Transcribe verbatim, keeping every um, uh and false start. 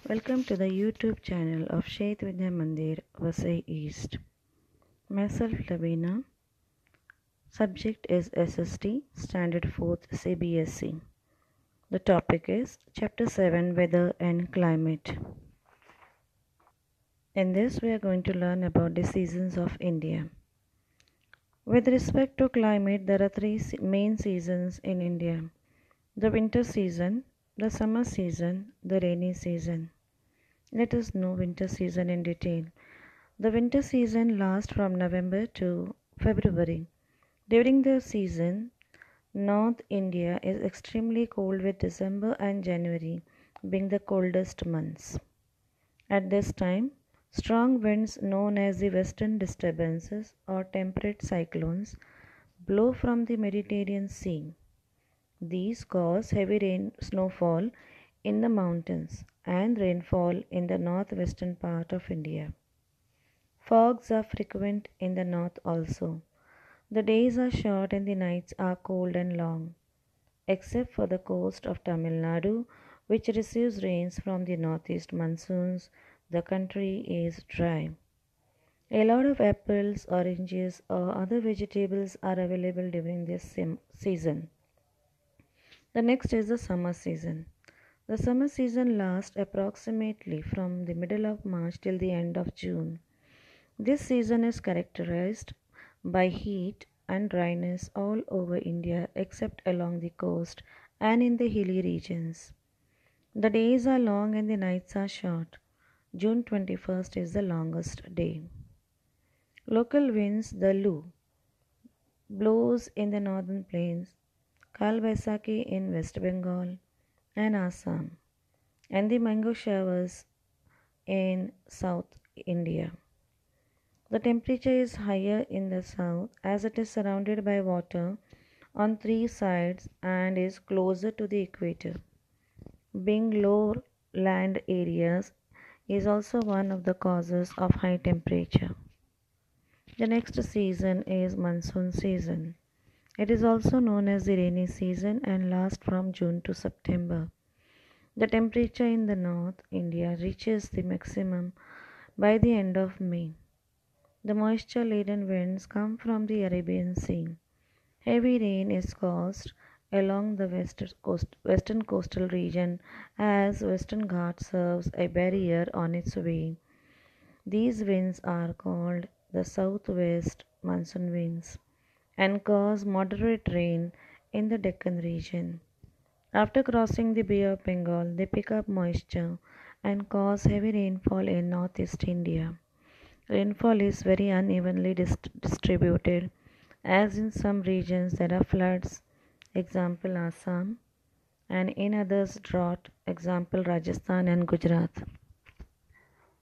Welcome to the YouTube channel of Shaith Vidya Mandir, Vasai East. Myself Lavina. Subject is S S T, Standard fourth C B S E. The topic is Chapter seven, Weather and Climate. In this we are going to learn about the seasons of India. With respect to climate, there are three main seasons in India. The winter season, the summer season, the rainy season. Let us know winter season in detail. The winter season lasts from November to February. During the season, North India is extremely cold, with December and January being the coldest months. At this time, strong winds known as the western disturbances or temperate cyclones blow from the Mediterranean Sea. These cause heavy rain snowfall in the mountains and rainfall in the northwestern part of India. Fogs are frequent in the north also. The days are short and the nights are cold and long. Except for the coast of Tamil Nadu, which receives rains from the northeast monsoons, the country is dry. A lot of apples, oranges, or other vegetables are available during this season. The next is the summer season. The summer season lasts approximately from the middle of March till the end of June. This season is characterized by heat and dryness all over India except along the coast and in the hilly regions. The days are long and the nights are short. June twenty-first is the longest day. Local winds, the Lu, blows in the northern plains, Kal Baisakhi in West Bengal and Assam, and the mango showers in South India. The temperature is higher in the south as it is surrounded by water on three sides and is closer to the equator. Being low land areas is also one of the causes of high temperature. The next season is monsoon season. It is also known as the rainy season and lasts from June to September. The temperature in the North India reaches the maximum by the end of May. The moisture-laden winds come from the Arabian Sea. Heavy rain is caused along the west coast, western coastal region as Western Ghats serves a barrier on its way. These winds are called the southwest monsoon winds and cause moderate rain in the Deccan region. After crossing the Bay of Bengal, they pick up moisture and cause heavy rainfall in northeast India. Rainfall is very unevenly dist- distributed, as in some regions there are floods, example Assam, and in others drought, example Rajasthan and Gujarat.